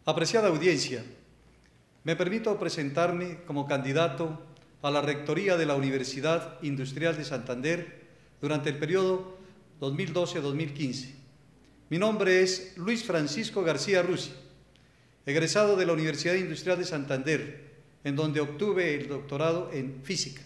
Apreciada audiencia, me permito presentarme como candidato a la rectoría de la Universidad Industrial de Santander durante el periodo 2012-2015. Mi nombre es Luis Francisco García Rusi, egresado de la Universidad Industrial de Santander, en donde obtuve el doctorado en Física.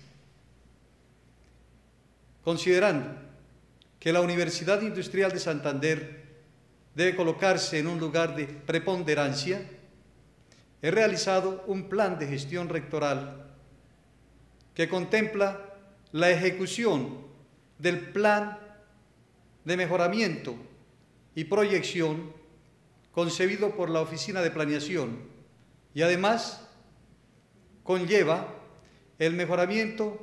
Considerando que la Universidad Industrial de Santander debe colocarse en un lugar de preponderancia, he realizado un plan de gestión rectoral que contempla la ejecución del plan de mejoramiento y proyección concebido por la Oficina de Planeación y además conlleva el mejoramiento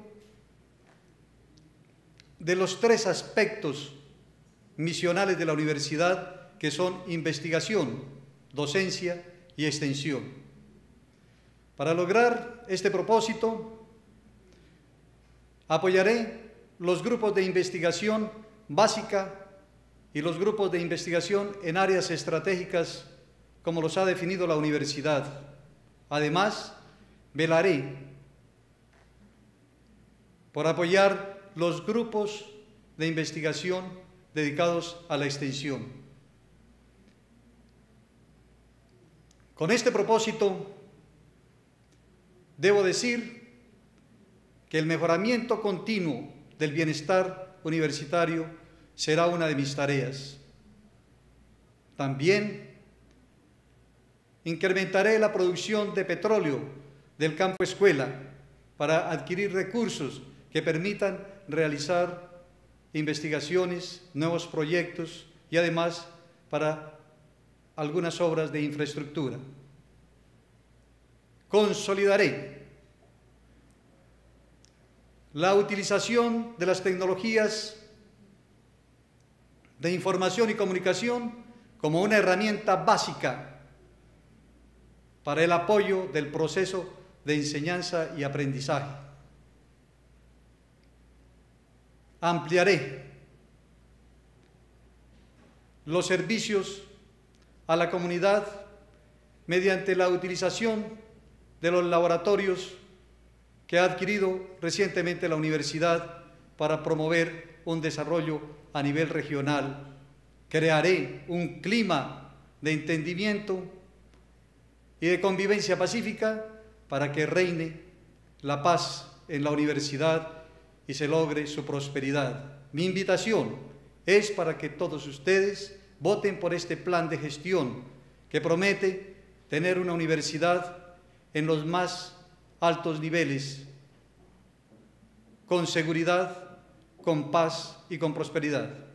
de los tres aspectos misionales de la universidad, que son investigación, docencia y extensión. Para lograr este propósito, apoyaré los grupos de investigación básica y los grupos de investigación en áreas estratégicas, como los ha definido la universidad. Además, velaré por apoyar los grupos de investigación dedicados a la extensión. Con este propósito, debo decir que el mejoramiento continuo del bienestar universitario será una de mis tareas. También incrementaré la producción de petróleo del campo escuela para adquirir recursos que permitan realizar investigaciones, nuevos proyectos y además para algunas obras de infraestructura. Consolidaré la utilización de las tecnologías de información y comunicación como una herramienta básica para el apoyo del proceso de enseñanza y aprendizaje. Ampliaré los servicios a la comunidad mediante la utilización de los laboratorios que ha adquirido recientemente la universidad para promover un desarrollo a nivel regional. Crearé un clima de entendimiento y de convivencia pacífica para que reine la paz en la universidad y se logre su prosperidad. Mi invitación es para que todos ustedes voten por este plan de gestión que promete tener una universidad en los más altos niveles, con seguridad, con paz y con prosperidad.